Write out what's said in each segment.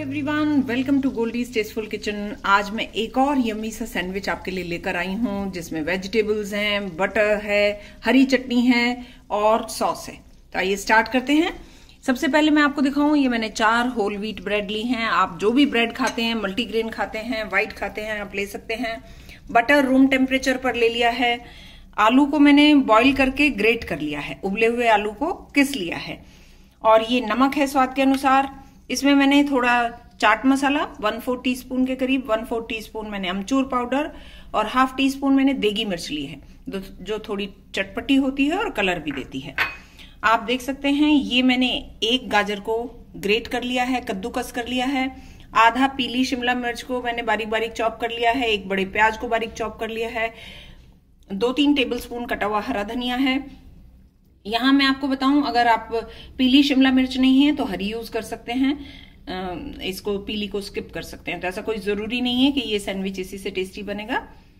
Everyone, welcome to Goldie's tasteful kitchen. आज मैं एक और यम्मी सा सैंडविच आपके लिए लेकर आई हूँ जिसमें वेजिटेबल्स हैं, बटर है, हरी चटनी है और सॉस है। तो आइए स्टार्ट करते हैं। सबसे पहले मैं आपको दिखाऊं, ये मैंने 4 होल व्हीट ब्रेड ली हैं। आप जो भी ब्रेड खाते हैं, मल्टीग्रेन खाते हैं, व्हाइट खाते हैं, आप ले सकते हैं। बटर रूम टेम्परेचर पर ले लिया है। आलू को मैंने बॉईल करके ग्रेट कर लिया है, उबले हुए आलू को किस लिया है। और ये नमक है स्वाद के अनुसार। इसमें मैंने थोड़ा चाट मसाला 1/4 टीस्पून के करीब, 1/4 टीस्पून मैंने अमचूर पाउडर और 1/2 टीस्पून मैंने देगी मिर्च ली है, जो थोड़ी चटपटी होती है और कलर भी देती है। आप देख सकते हैं ये मैंने एक गाजर को ग्रेट कर लिया है, कद्दूकस कर लिया है। आधा पीली शिमला मिर्च को मैंने बारीक बारीक चॉप कर लिया है। एक बड़े प्याज को बारीक चॉप कर लिया है। 2-3 टेबलस्पून कटा हुआ हरा धनिया है। यहाँ मैं आपको बताऊं, अगर आप पीली शिमला मिर्च नहीं है तो हरी यूज कर सकते हैं, इसको पीली को स्किप कर सकते हैं। तो ऐसा कोई जरूरी नहीं है कि ये सैंडविच इसी से टेस्टी बनेगा।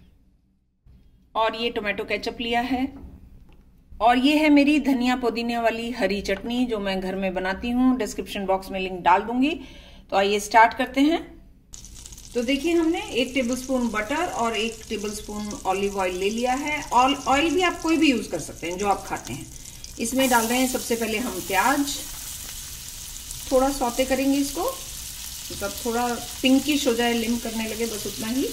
और ये टोमेटो केचप लिया है। और ये है मेरी धनिया पुदीना वाली हरी चटनी जो मैं घर में बनाती हूँ। डिस्क्रिप्शन बॉक्स में लिंक डाल दूंगी। तो आइए स्टार्ट करते हैं। तो देखिए, हमने 1 टेबलस्पून बटर और 1 टेबलस्पून ऑलिव ऑयल ले लिया है। ऑयल भी आप कोई भी यूज कर सकते हैं जो आप खाते हैं। इसमें डाल रहे हैं सबसे पहले हम प्याज, थोड़ा सौते करेंगे इसको, मतलब थोड़ा पिंकिश हो जाए, लिम करने लगे, बस उतना ही।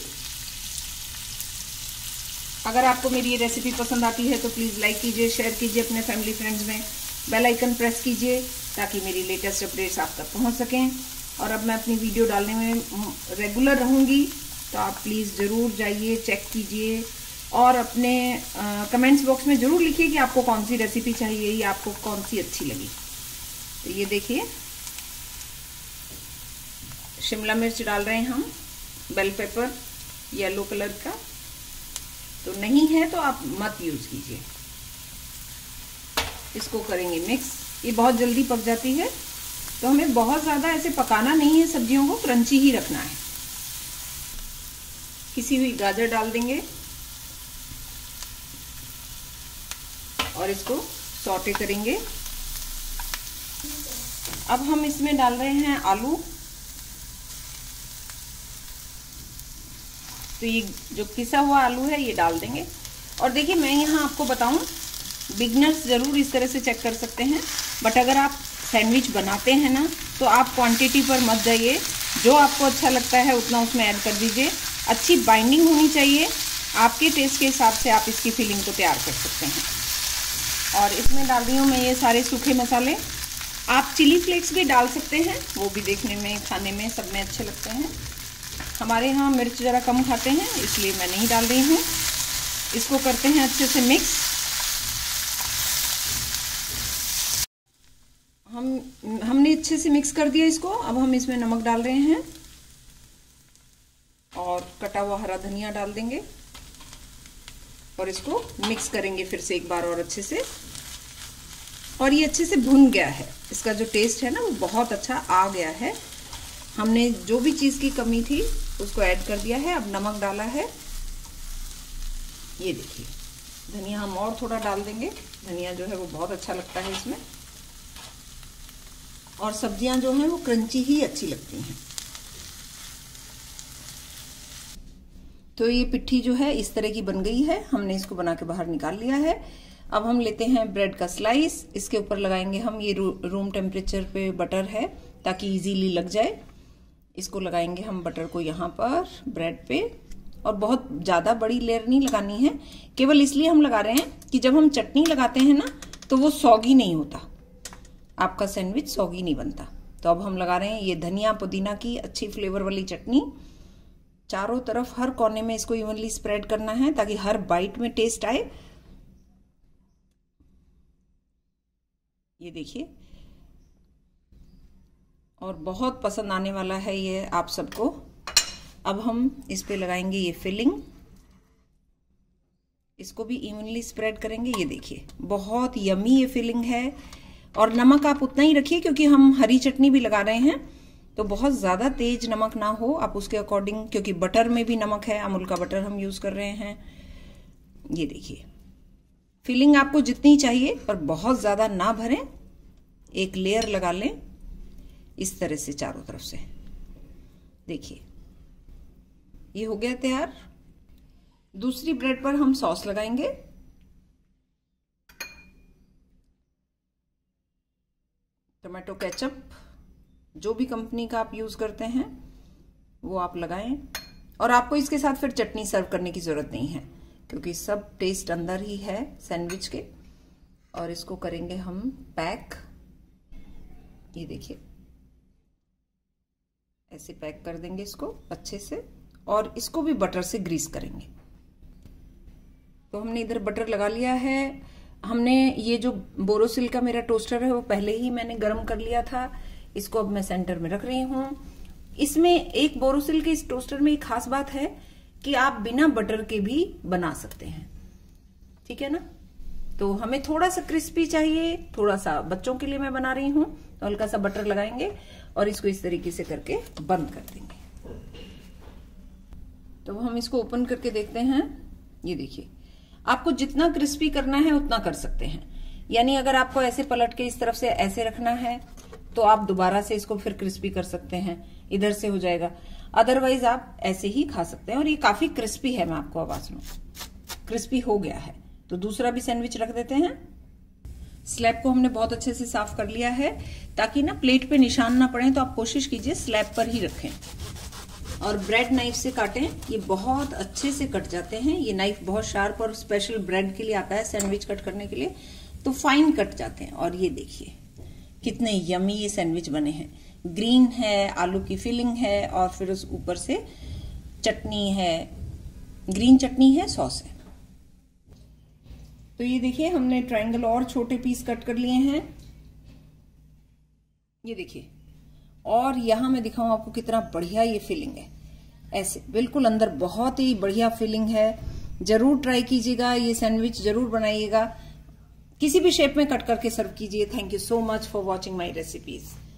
अगर आपको मेरी ये रेसिपी पसंद आती है तो प्लीज लाइक कीजिए, शेयर कीजिए अपने फैमिली फ्रेंड्स में, बेल आइकन प्रेस कीजिए ताकि मेरी लेटेस्ट अपडेट्स आप तक पहुंच सकें। और अब मैं अपनी वीडियो डालने में रेगुलर रहूंगी, तो आप प्लीज जरूर जाइए, चेक कीजिए और अपने कमेंट्स बॉक्स में जरूर लिखिए कि आपको कौन सी रेसिपी चाहिए या आपको कौन सी अच्छी लगी। तो ये देखिए, शिमला मिर्च डाल रहे हैं हम, बेल पेपर येलो कलर का, तो नहीं है तो आप मत यूज कीजिए। इसको करेंगे मिक्स। ये बहुत जल्दी पक जाती है, तो हमें बहुत ज्यादा ऐसे पकाना नहीं है, सब्जियों को क्रंची ही रखना है। किसी हुई गाजर डाल देंगे और इसको सौटे करेंगे। अब हम इसमें डाल रहे हैं आलू। तो ये जो पिसा हुआ आलू है ये डाल देंगे। और देखिए, मैं यहाँ आपको बताऊं, बिगनर्स जरूर इस तरह से चेक कर सकते हैं, बट अगर आप सैंडविच बनाते हैं ना तो आप क्वांटिटी पर मत जाइए। जो आपको अच्छा लगता है उतना उसमें ऐड कर दीजिए। अच्छी बाइंडिंग होनी चाहिए। आपके टेस्ट के हिसाब से आप इसकी फिलिंग को तैयार कर सकते हैं। और इसमें डाल रही हूँ मैं ये सारे सूखे मसाले। आप चिली फ्लेक्स भी डाल सकते हैं, वो भी देखने में, खाने में, सब में अच्छे लगते हैं। हमारे यहाँ मिर्च ज़रा कम खाते हैं, इसलिए मैं नहीं डाल रही हूँ। इसको करते हैं अच्छे से मिक्स। हमने अच्छे से मिक्स कर दिया इसको। अब हम इसमें नमक डाल रहे हैं और कटा हुआ हरा धनिया डाल देंगे और इसको मिक्स करेंगे फिर से एक बार और अच्छे से। और ये अच्छे से भुन गया है। इसका जो टेस्ट है ना वो बहुत अच्छा आ गया है। हमने जो भी चीज़ की कमी थी उसको ऐड कर दिया है। अब नमक डाला है, ये देखिए। धनिया हम और थोड़ा डाल देंगे। धनिया जो है वो बहुत अच्छा लगता है इसमें। और सब्जियां जो हैं वो क्रंची ही अच्छी लगती हैं। तो ये पिट्ठी जो है इस तरह की बन गई है। हमने इसको बना के बाहर निकाल लिया है। अब हम लेते हैं ब्रेड का स्लाइस। इसके ऊपर लगाएंगे हम, ये रूम टेम्परेचर पे बटर है ताकि इजीली लग जाए। इसको लगाएंगे हम बटर को यहाँ पर ब्रेड पे। और बहुत ज्यादा बड़ी लेयर नहीं लगानी है, केवल इसलिए हम लगा रहे हैं कि जब हम चटनी लगाते हैं ना तो वो सॉगी नहीं होता, आपका सैंडविच सॉगी नहीं बनता। तो अब हम लगा रहे हैं ये धनिया पुदीना की अच्छी फ्लेवर वाली चटनी। चारों तरफ हर कोने में इसको इवनली स्प्रेड करना है ताकि हर बाइट में टेस्ट आए। ये देखिए, और बहुत पसंद आने वाला है ये आप सबको। अब हम इस पे लगाएंगे ये फिलिंग। इसको भी इवनली स्प्रेड करेंगे। ये देखिए, बहुत यमी ये फिलिंग है। और नमक आप उतना ही रखिए क्योंकि हम हरी चटनी भी लगा रहे हैं, तो बहुत ज्यादा तेज नमक ना हो, आप उसके अकॉर्डिंग, क्योंकि बटर में भी नमक है, अमूल का बटर हम यूज कर रहे हैं। ये देखिए, फिलिंग आपको जितनी चाहिए पर बहुत ज्यादा ना भरें। एक लेयर लगा लें इस तरह से चारों तरफ से। देखिए ये हो गया तैयार। दूसरी ब्रेड पर हम सॉस लगाएंगे। टोमेटो केचप, जो भी कंपनी का आप यूज करते हैं वो आप लगाएं। और आपको इसके साथ फिर चटनी सर्व करने की जरूरत नहीं है, क्योंकि सब टेस्ट अंदर ही है सैंडविच के। और इसको करेंगे हम पैक। ये देखिए ऐसे पैक कर देंगे इसको अच्छे से, और इसको भी बटर से ग्रीस करेंगे। तो हमने इधर बटर लगा लिया है। हमने ये जो बोरोसिल का मेरा टोस्टर है वो पहले ही मैंने गर्म कर लिया था। इसको अब मैं सेंटर में रख रही हूं। इसमें एक बोरोसिल के इस टोस्टर में एक खास बात है कि आप बिना बटर के भी बना सकते हैं, ठीक है ना। तो हमें थोड़ा सा क्रिस्पी चाहिए, थोड़ा सा बच्चों के लिए मैं बना रही हूं, तो हल्का सा बटर लगाएंगे और इसको इस तरीके से करके बंद कर देंगे। तो हम इसको ओपन करके देखते हैं। ये देखिए, आपको जितना क्रिस्पी करना है उतना कर सकते हैं। यानी अगर आपको ऐसे पलट के इस तरफ से ऐसे रखना है तो आप दोबारा से इसको फिर क्रिस्पी कर सकते हैं, इधर से हो जाएगा। अदरवाइज आप ऐसे ही खा सकते हैं। और ये काफी क्रिस्पी है, मैं आपको आवाज सुनूं, क्रिस्पी हो गया है। तो दूसरा भी सैंडविच रख देते हैं। स्लैब को हमने बहुत अच्छे से साफ कर लिया है, ताकि ना प्लेट पे निशान ना पड़े। तो आप कोशिश कीजिए स्लैब पर ही रखें और ब्रेड नाइफ से काटें। ये बहुत अच्छे से कट जाते हैं। ये नाइफ बहुत शार्प और स्पेशल ब्रेड के लिए आता है, सैंडविच कट करने के लिए, तो फाइन कट जाते हैं। और ये देखिए कितने यमी ये सैंडविच बने हैं। ग्रीन है, आलू की फिलिंग है, और फिर उस ऊपर से चटनी है, ग्रीन चटनी है, सॉस है। तो ये देखिए हमने ट्रायंगल और छोटे पीस कट कर लिए हैं। ये देखिए, और यहां मैं दिखाऊं आपको कितना बढ़िया ये फिलिंग है। ऐसे बिल्कुल अंदर बहुत ही बढ़िया फिलिंग है। जरूर ट्राई कीजिएगा, ये सैंडविच जरूर बनाइएगा। किसी भी शेप में कट करके सर्व कीजिए। Thank you so much for watching my recipes.